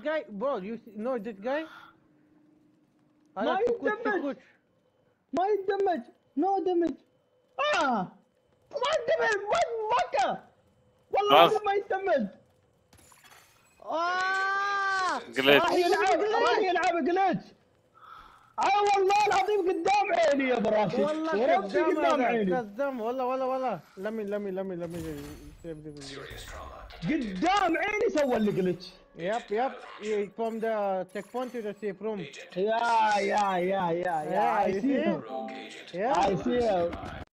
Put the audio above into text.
guy, bro. You know this guy? ما يندمج. ما يندمج. نو دمج. ما يندمج. بكى. والله خلاص. العظيم ما يندمج. جليتش. راح يلعب جليتش. والله العظيم قدام عيني يا براشد. والله وربي قدام عيني. كذاب والله. لمي save the video. قدام عيني سوى لي جليتش. Yep. From the checkpoint to the safe room. Yeah. I see him. Yeah. I see him.